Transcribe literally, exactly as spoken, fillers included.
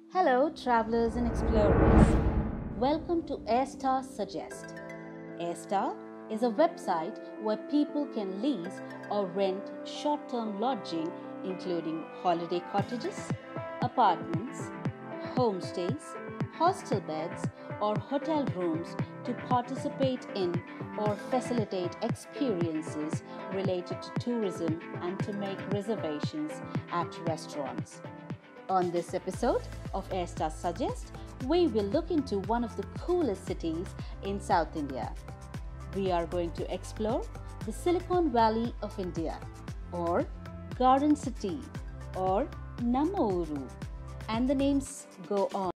Hello, travelers and explorers. Welcome to Airstar Suggest. Airstar is a website where people can lease or rent short term lodging, including holiday cottages, apartments, homestays, hostel beds, or hotel rooms to participate in or facilitate experiences related to tourism and to make reservations at restaurants. On this episode of Airstar Suggest, we will look into one of the coolest cities in South India. We are going to explore the Silicon Valley of India, or Garden City, or Namma Uru, and the names go on.